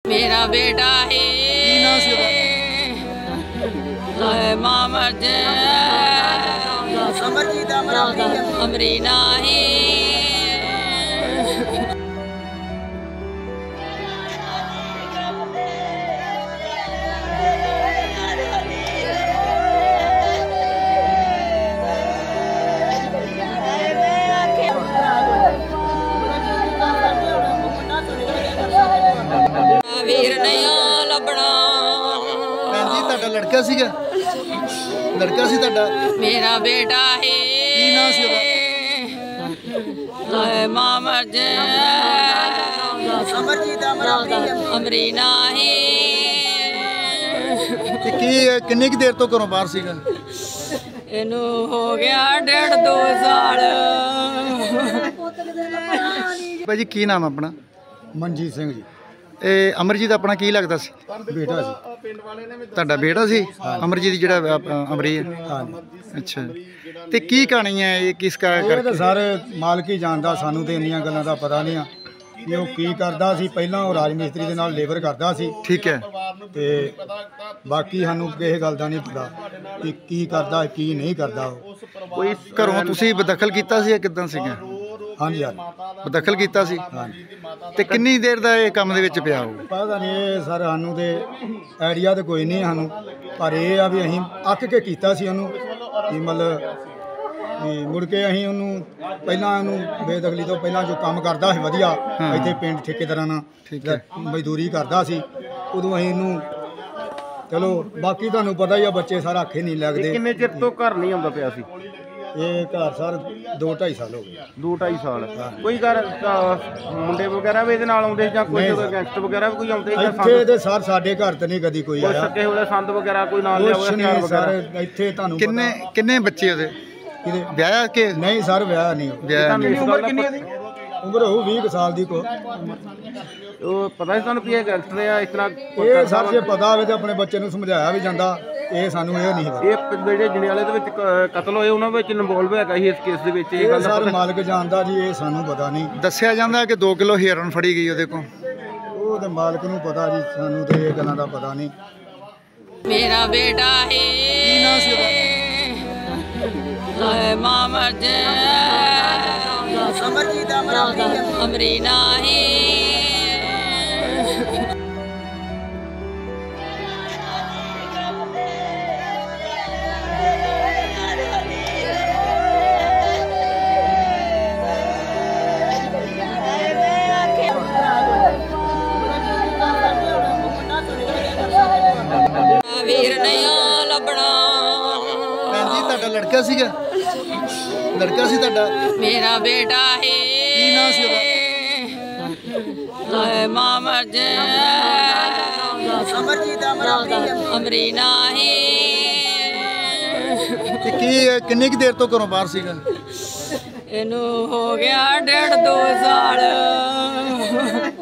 मेरा बेटा है मां मर अमरीना है। वीर नहीं लभना लड़का सीगा लड़का सी तुहाडा मेरा बेटा है की नाम सी मां मर अमरीना है। ते की किन्नी की देर तो घरों बाहर सीगा? इनू हो गया 1.5-2 साल। भाई जी की नाम अपना? मनजीत सिंह जी। अमरजीत अपना की लगता सी? बेटा सी। ਤੁਹਾਡਾ ਬੇਟਾ ਸੀ ਅਮਰਜੀਤ ਜਿਹੜਾ ਅਮਰੀ ਹੈ? ਅੱਛਾ ਤੇ ਕੀ ਕਹਾਣੀ ਹੈ ਇਹ ਕਿਸ ਕਰਕੇ? ਸਾਰੇ ਮਾਲਕ ਹੀ ਜਾਣਦਾ, ਸਾਨੂੰ ਤੇ ਇੰਨੀਆਂ ਗੱਲਾਂ ਦਾ ਪਤਾ ਨਹੀਂ ਆ ਕਿ ਉਹ ਕੀ ਕਰਦਾ ਸੀ। ਪਹਿਲਾਂ ਉਹ ਰਾਜ ਮਿਸਤਰੀ ਦੇ ਨਾਲ ਲੇਬਰ ਕਰਦਾ ਸੀ, ਠੀਕ ਹੈ, ਤੇ ਬਾਕੀ ਸਾਨੂੰ ਕਿਸੇ ਗੱਲ ਦਾ ਨਹੀਂ ਪਤਾ ਕਿ ਕੀ ਕਰਦਾ ਕੀ ਨਹੀਂ ਕਰਦਾ। ਉਹ ਕੋਈ ਘਰੋਂ ਤੁਸੀਂ ਬਦਖਲ ਕੀਤਾ ਸੀ ਜਾਂ ਕਿੱਦਾਂ ਸੀਗਾ? ਹਾਂਜੀ ਹਾਂਜੀ ਬਦਖਲ ਕੀਤਾ ਸੀ। ਹਾਂਜੀ। ਤੇ ਕਿੰਨੀ ਦੇਰ ਦਾ ਇਹ ਕੰਮ ਦੇ ਵਿੱਚ ਪਿਆ ਹੋਊ? ਪਤਾ ਨਹੀਂ ਇਹ ਸਰ, ਸਾਨੂੰ ਤੇ ਆਈਡੀਆ ਤੇ ਕੋਈ ਨਹੀਂ ਸਾਨੂੰ, ਪਰ ਇਹ ਆ ਵੀ ਅਸੀਂ ਅੱਕ ਕੇ ਕੀਤਾ ਸੀ ਉਹਨੂੰ ਕਿ ਮਤਲਬ ਵੀ ਮੁੜ ਕੇ ਅਸੀਂ ਉਹਨੂੰ ਪਹਿਲਾਂ ਉਹਨੂੰ ਬੇਦਖਲੀ ਤੋਂ ਪਹਿਲਾਂ ਜੋ ਕੰਮ ਕਰਦਾ ਸੀ ਵਧੀਆ ਇੱਥੇ ਪਿੰਡ ਠੇਕੇਦਾਰਾਂ ਨਾਲ ਮਜ਼ਦੂਰੀ ਕਰਦਾ ਸੀ, ਉਦੋਂ ਅਸੀਂ ਇਹਨੂੰ ਚਲੋ ਬਾਕੀ ਤੁਹਾਨੂੰ ਪਤਾ ਹੀ ਆ ਬੱਚੇ ਸਾਰਾ ਅੱਖੇ ਨਹੀਂ ਲੱਗਦੇ। ਕਿੰਨੇ ਚਿਰ ਤੋਂ ਘਰ ਨਹੀਂ ਆਉਂਦਾ ਪਿਆ ਸੀ? ਇਹ ਘਰ ਸਰ 2-2.5 ਸਾਲ ਹੋ ਗਏ। 2-2.5 ਸਾਲ। ਕੋਈ ਘਰ ਮੁੰਡੇ ਵਗੈਰਾ ਵੀ ਇਹਦੇ ਨਾਲ ਆਉਂਦੇ ਜਾਂ ਕੋਈ ਗੈਂਗਸਟਰ ਵਗੈਰਾ ਵੀ ਕੋਈ ਆਉਂਦੇ? ਇੱਥੇ ਤੇ ਸਰ ਸਾਡੇ ਘਰ ਤੇ ਨਹੀਂ ਕਦੀ ਕੋਈ ਆਇਆ। ਸੱਕੇ ਹੋਏ ਸੰਦ ਵਗੈਰਾ ਕੋਈ ਨਾਲ ਲਿਆ ਹੋਇਆ ਹਥਿਆਰ ਵਗੈਰਾ? ਇੱਥੇ ਤੁਹਾਨੂੰ ਕਿੰਨੇ ਬੱਚੇ ਉਹਦੇ? ਵਿਆਹ ਕਿ ਨਹੀਂ ਸਰ? ਵਿਆਹ ਨਹੀਂ। ਉਮਰ ਕਿੰਨੀ ਹੈ? ਉਮਰ ਹੋਊ 20 ਸਾਲ ਦੀ ਕੋ। ਉਹ ਪਤਾ ਸੀ ਤੁਹਾਨੂੰ ਵੀ ਇਹ ਗੈਂਗਸਟਰ ਆ ਇਸ ਤਰ੍ਹਾਂ? ਇਹ ਸਰ ਜੇ ਪਤਾ ਹੋਵੇ ਤਾਂ ਆਪਣੇ ਬੱਚੇ ਨੂੰ ਸਮਝਾਇਆ ਵੀ ਜਾਂਦਾ, ਇਹ ਸਾਨੂੰ ਇਹ ਨਹੀਂ ਪਤਾ। ਇਹ ਜਿਹੜੇ ਜੰਡਿਆਲੇ ਦੇ ਵਿੱਚ ਕਤਲ ਹੋਏ ਉਹਨਾਂ ਵਿੱਚ ਇਨਵੋਲਵ ਹੈਗਾ ਸੀ ਇਸ ਕੇਸ ਦੇ ਵਿੱਚ? ਇਹ ਗੱਲ ਸਰ ਮਾਲਕ ਜਾਣਦਾ ਜੀ, ਇਹ ਸਾਨੂੰ ਪਤਾ ਨਹੀਂ। ਦੱਸਿਆ ਜਾਂਦਾ ਕਿ 2 ਕਿਲੋ ਹੀਰਨ ਫੜੀ ਗਈ ਉਹਦੇ ਕੋਲ। ਉਹ ਤੇ ਮਾਲਕ ਨੂੰ ਪਤਾ ਜੀ, ਸਾਨੂੰ ਤੇ ਇਹ ਗੱਲਾਂ ਦਾ ਪਤਾ ਨਹੀਂ। मेरा बेटा है मां मर अमरीना है। वीर नहीं लभना ਤੁਹਾਡਾ ਲੜਕਾ ਸੀਗਾ ਲੜਕਾ ਸੀ ਤੁਹਾਡਾ मेरा बेटा है ਕੀ ਨਾਮ ਸੀ मां मर अमरीना है। ਤੇ ਕੀ ਕਿੰਨੀ ਕੀ ਦੇਰ ਤੋਂ ਘਰੋਂ ਬਾਹਰ ਸੀਗਾ? इनू हो गया 1.5-2 साल।